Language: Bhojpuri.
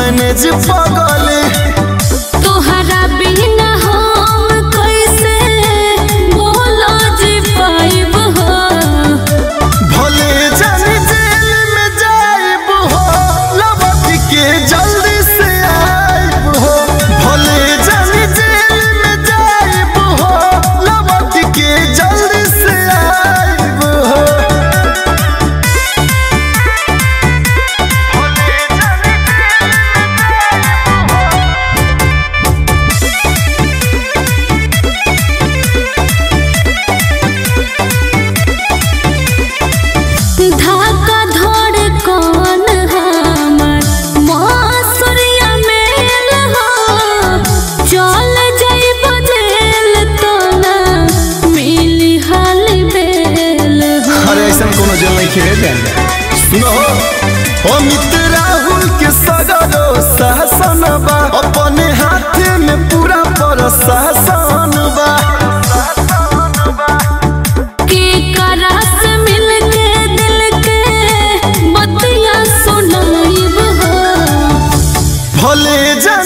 मैनेज पगले तोहरा बिना हम कैसे बोलो जी पाइब हो भले जानी जेल में जाइब हो लौट के जल्दी से आइब हो भले जानी जेल में जाइब हो लौट के जल्दी से आइब हो धाका धोड़ कौन हमर मौसरिया मेल हो चल जाइब जेल तो ना मिली हाल बेल हो अरे ऐसा कोनो जेल नहीं खेले सुनो ओ मित्र राहुल के सगरो शासन बा अपने हाथ में पूरा प्रशासन बा के करा से मिल के दिल के बतिया सुनाइब हो भले जान